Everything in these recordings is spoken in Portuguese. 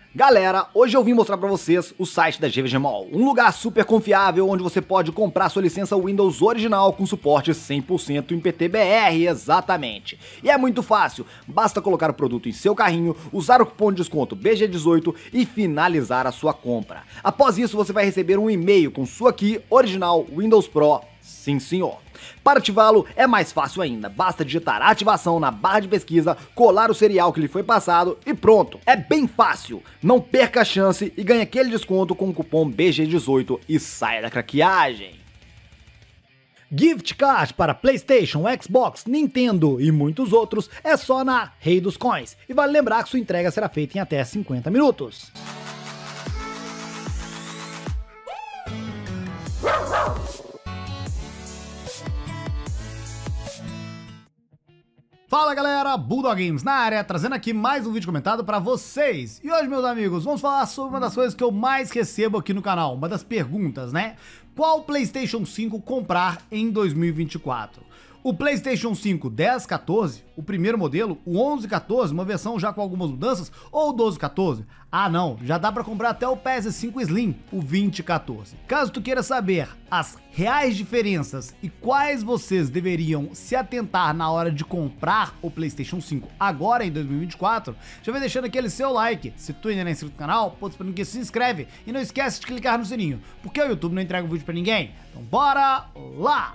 Galera, hoje eu vim mostrar pra vocês o site da GVG Mall, um lugar super confiável onde você pode comprar sua licença Windows original com suporte 100% em PTBR, exatamente. E é muito fácil, basta colocar o produto em seu carrinho, usar o cupom de desconto BG18 e finalizar a sua compra. Após isso você vai receber um e-mail com sua key original Windows Pro, sim senhor. Para ativá-lo é mais fácil ainda, basta digitar ativação na barra de pesquisa, colar o serial que lhe foi passado e pronto. É bem fácil, não perca a chance e ganhe aquele desconto com o cupom BG18 e saia da craqueagem. Gift Card para PlayStation, Xbox, Nintendo e muitos outros é só na Rei dos Coins. E vale lembrar que sua entrega será feita em até 50 minutos. Fala galera, Bulldog Games na área, trazendo aqui mais um vídeo comentado pra vocês. E hoje, meus amigos, vamos falar sobre uma das coisas que eu mais recebo aqui no canal, uma das perguntas, né? Qual PlayStation 5 comprar em 2024? O PlayStation 5 1014, o primeiro modelo, o 1114, uma versão já com algumas mudanças, ou o 1214? Ah não, já dá pra comprar até o PS5 Slim, o 2014. Caso tu queira saber as reais diferenças e quais vocês deveriam se atentar na hora de comprar o PlayStation 5 agora em 2024, já vai deixando aquele seu like. Se tu ainda não é inscrito no canal, pô, esperando que se inscreve e não esquece de clicar no sininho, porque o YouTube não entrega o vídeo pra ninguém. Então bora lá!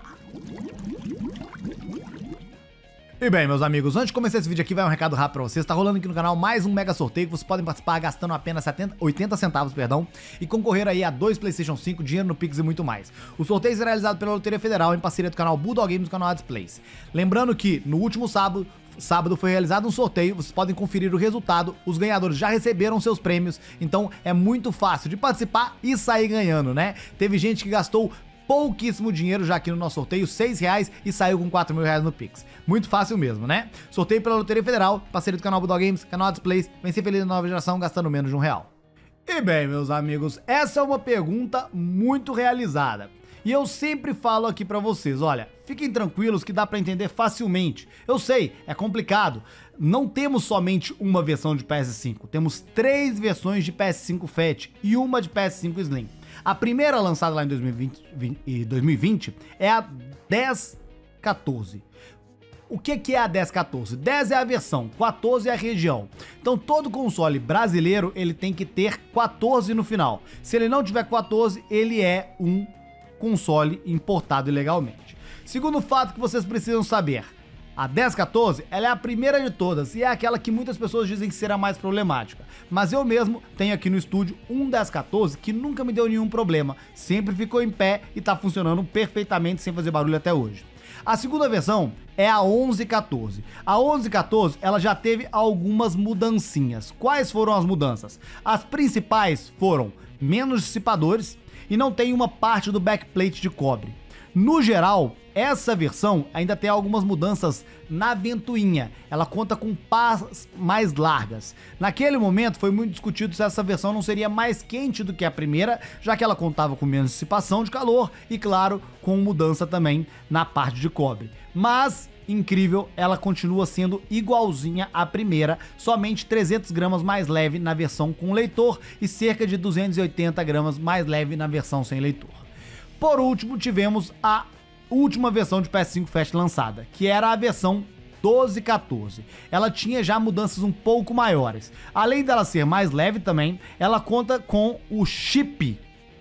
E bem, meus amigos, antes de começar esse vídeo aqui, vai um recado rápido pra vocês. Tá rolando aqui no canal mais um mega sorteio que vocês podem participar gastando apenas 80 centavos, e concorrer aí a 2 PlayStation 5, dinheiro no Pix e muito mais. O sorteio será realizado pela Loteria Federal em parceria do canal Bulldog Games e do canal Displays. Lembrando que no último sábado foi realizado um sorteio, vocês podem conferir o resultado, os ganhadores já receberam seus prêmios, então é muito fácil de participar e sair ganhando, né? Teve gente que gastou pouquíssimo dinheiro já aqui no nosso sorteio, R$6 e saiu com R$4.000 no Pix. Muito fácil mesmo, né? Sorteio pela Loteria Federal, parceria do canal Bulldog Games, canal Displays, vem ser feliz na nova geração gastando menos de R$1. E bem, meus amigos, essa é uma pergunta muito realizada. E eu sempre falo aqui pra vocês, olha, fiquem tranquilos que dá pra entender facilmente. Eu sei, é complicado. Não temos somente uma versão de PS5, temos 3 versões de PS5 Fat e uma de PS5 Slim. A primeira lançada lá em 2020 é a 1014. O que é a 1014? 10 é a versão, 14 é a região. Então todo console brasileiro ele tem que ter 14 no final. Se ele não tiver 14, ele é um console importado ilegalmente. Segundo fato que vocês precisam saber, a 1014 ela é a primeira de todas e é aquela que muitas pessoas dizem que será mais problemática. Mas eu mesmo tenho aqui no estúdio um 1014 que nunca me deu nenhum problema, sempre ficou em pé e tá funcionando perfeitamente sem fazer barulho até hoje. A segunda versão é a 1114. A 1114 ela já teve algumas mudancinhas. Quais foram as mudanças? As principais foram menos dissipadores e não tem uma parte do backplate de cobre. No geral, essa versão ainda tem algumas mudanças na ventoinha, ela conta com pás mais largas. Naquele momento foi muito discutido se essa versão não seria mais quente do que a primeira, já que ela contava com menos dissipação de calor e, claro, com mudança também na parte de cobre. Mas, incrível, ela continua sendo igualzinha à primeira, somente 300 gramas mais leve na versão com leitor e cerca de 280 gramas mais leve na versão sem leitor. Por último, tivemos a última versão de PS5 Fat lançada, que era a versão 1214. Ela tinha já mudanças um pouco maiores. Além dela ser mais leve também, ela conta com o chip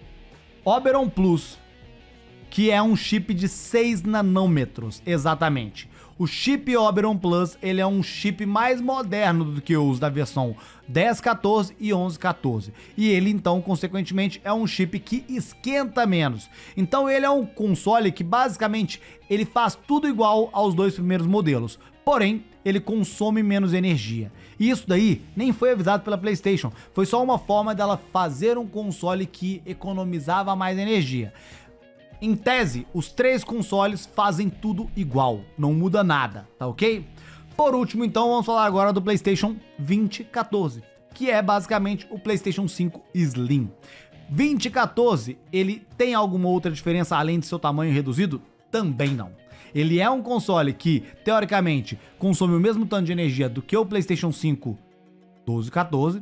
Oberon Plus, que é um chip de 6 nanômetros, exatamente. O chip Oberon Plus, ele é um chip mais moderno do que os da versão 1014 e 1114. E ele, então, consequentemente, é um chip que esquenta menos. Então ele é um console que, basicamente, ele faz tudo igual aos 2 primeiros modelos. Porém, ele consome menos energia. E isso daí nem foi avisado pela PlayStation. Foi só uma forma dela fazer um console que economizava mais energia. Em tese, os 3 consoles fazem tudo igual, não muda nada, tá ok? Por último, então, vamos falar agora do PlayStation 2014, que é basicamente o PlayStation 5 Slim. 2014, ele tem alguma outra diferença além de seu tamanho reduzido? Também não. Ele é um console que, teoricamente, consome o mesmo tanto de energia do que o PlayStation 5 1214,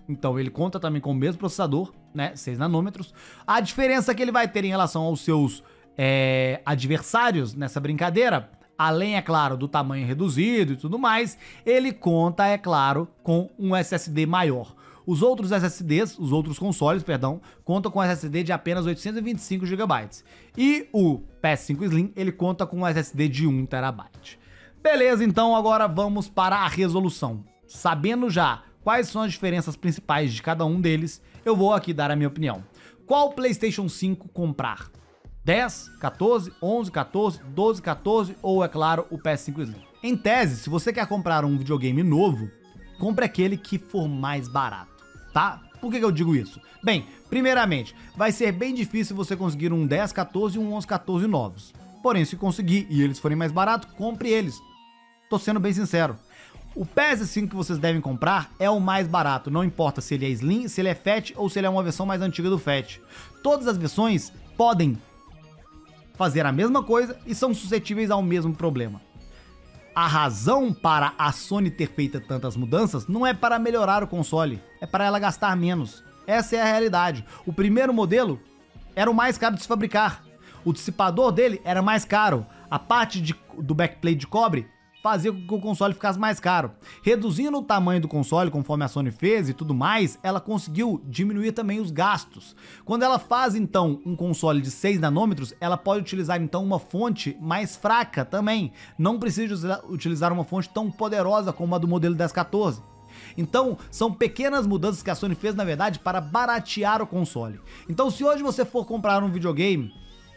Então ele conta também com o mesmo processador, né, 6 nanômetros. A diferença que ele vai ter em relação aos seus adversários nessa brincadeira, além, é claro, do tamanho reduzido e tudo mais, ele conta, é claro, com um SSD maior. Os outros SSDs, os outros consoles, perdão, contam com SSD de apenas 825 GB. E o PS5 Slim, ele conta com um SSD de 1 TB. Beleza, então agora vamos para a resolução. Sabendo já quais são as diferenças principais de cada um deles, eu vou aqui dar a minha opinião. Qual PlayStation 5 comprar? 10, 14, 11, 14, 12, 14 ou, é claro, o PS5 Slim? Em tese, se você quer comprar um videogame novo, compre aquele que for mais barato, tá? Por que eu digo isso? Bem, primeiramente, vai ser bem difícil você conseguir um 10, 14 e um 11, 14 novos. Porém, se conseguir e eles forem mais baratos, compre eles. Tô sendo bem sincero. O PS5 que vocês devem comprar é o mais barato, não importa se ele é Slim, se ele é Fat ou se ele é uma versão mais antiga do Fat. Todas as versões podem fazer a mesma coisa e são suscetíveis ao mesmo problema. A razão para a Sony ter feito tantas mudanças não é para melhorar o console, é para ela gastar menos. Essa é a realidade. O primeiro modelo era o mais caro de se fabricar. O dissipador dele era mais caro. A parte do backplate de cobre fazia com que o console ficasse mais caro. Reduzindo o tamanho do console, conforme a Sony fez e tudo mais, ela conseguiu diminuir também os gastos. Quando ela faz, então, um console de 6 nanômetros, ela pode utilizar, então, uma fonte mais fraca também. Não precisa utilizar uma fonte tão poderosa como a do modelo 1014. Então, são pequenas mudanças que a Sony fez, na verdade, para baratear o console. Então, se hoje você for comprar um videogame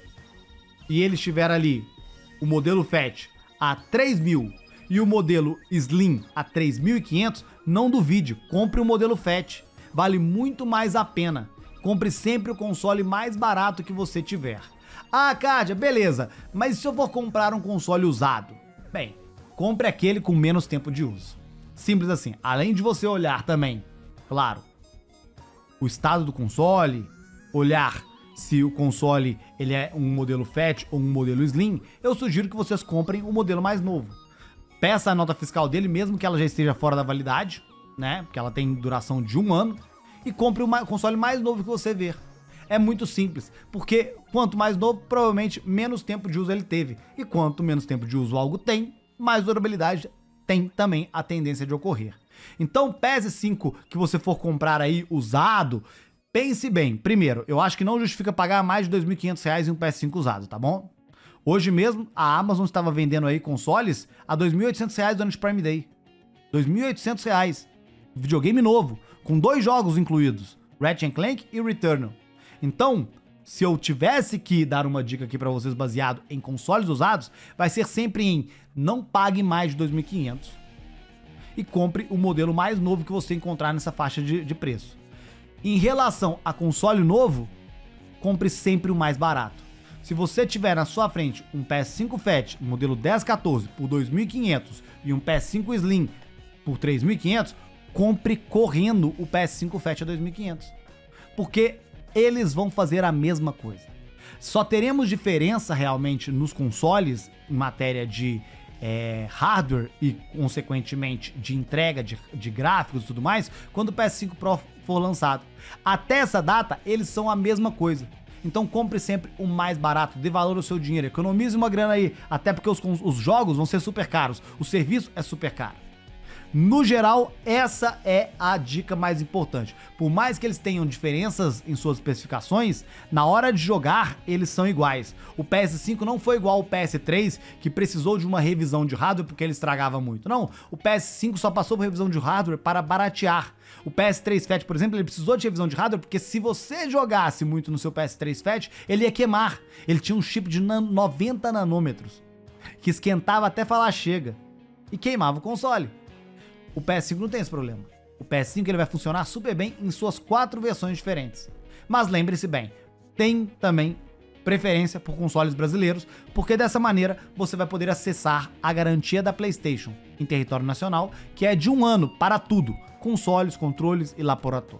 e ele estiver ali, o modelo Fat, a 3.000 e o modelo Slim a 3.500, não duvide, compre o modelo Fat, vale muito mais a pena. Compre sempre o console mais barato que você tiver. Ah, Kádia, beleza, mas se eu for comprar um console usado? Bem, compre aquele com menos tempo de uso. Simples assim, além de você olhar também, claro, o estado do console, olhar se o console ele é um modelo Fat ou um modelo Slim, eu sugiro que vocês comprem o modelo mais novo. Peça a nota fiscal dele, mesmo que ela já esteja fora da validade, né? Porque ela tem duração de 1 ano. E compre o console mais novo que você ver. É muito simples, porque quanto mais novo, provavelmente menos tempo de uso ele teve. E quanto menos tempo de uso algo tem, mais durabilidade tem também a tendência de ocorrer. Então, PS5 que você for comprar aí usado, pense bem. Primeiro, eu acho que não justifica pagar mais de R$ 2.500 em um PS5 usado, tá bom? Hoje mesmo, a Amazon estava vendendo aí consoles a R$ 2.800 durante o Prime Day. R$ 2.800. Videogame novo, com 2 jogos incluídos, Ratchet & Clank e Returnal. Então, se eu tivesse que dar uma dica aqui pra vocês baseado em consoles usados, vai ser sempre em não pague mais de 2.500 e compre o modelo mais novo que você encontrar nessa faixa de preço. Em relação a console novo, compre sempre o mais barato. Se você tiver na sua frente um PS5 Fat modelo 1014 por 2.500 e um PS5 Slim por 3.500, compre correndo o PS5 Fat a 2.500. Porque eles vão fazer a mesma coisa. Só teremos diferença realmente nos consoles em matéria de hardware e, consequentemente, de entrega de gráficos e tudo mais, quando o PS5 Pro for lançado. Até essa data, eles são a mesma coisa. Então compre sempre o mais barato, dê valor ao seu dinheiro, economize uma grana aí, até porque os jogos vão ser super caros, o serviço é super caro. No geral, essa é a dica mais importante. Por mais que eles tenham diferenças em suas especificações, na hora de jogar, eles são iguais. O PS5 não foi igual ao PS3, que precisou de uma revisão de hardware porque ele estragava muito. Não, o PS5 só passou por revisão de hardware para baratear. O PS3 Fat, por exemplo, ele precisou de revisão de hardware porque se você jogasse muito no seu PS3 Fat, ele ia queimar. Ele tinha um chip de 90 nanômetros, que esquentava até falar chega, e queimava o console. O PS5 não tem esse problema. O PS5 ele vai funcionar super bem em suas 4 versões diferentes. Mas lembre-se bem, tem também preferência por consoles brasileiros, porque dessa maneira você vai poder acessar a garantia da PlayStation em território nacional, que é de 1 ano para tudo, consoles, controles e lá por toda.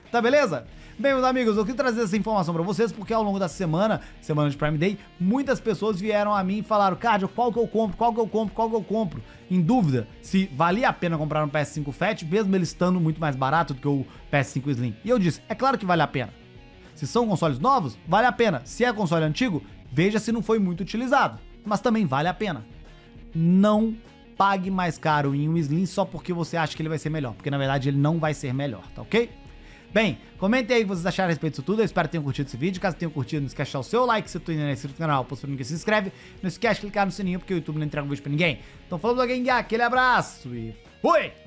Tá beleza? Bem, meus amigos, eu quis trazer essa informação pra vocês porque ao longo da semana de Prime Day, muitas pessoas vieram a mim e falaram: Cardio, qual que eu compro? Em dúvida se valia a pena comprar um PS5 Fat, mesmo ele estando muito mais barato do que o PS5 Slim. E eu disse, é claro que vale a pena. Se são consoles novos, vale a pena. Se é console antigo, veja se não foi muito utilizado. Mas também vale a pena. Não pague mais caro em um Slim só porque você acha que ele vai ser melhor, porque na verdade ele não vai ser melhor, tá ok? Bem, comentem aí o que vocês acharam a respeito disso tudo, eu espero que tenham curtido esse vídeo. Caso tenham curtido, não esquece de deixar o seu like, se tu ainda não é inscrito no canal, se inscreve, não esquece de clicar no sininho porque o YouTube não entrega um vídeo pra ninguém. Então falou, bloguinho, aquele abraço e fui!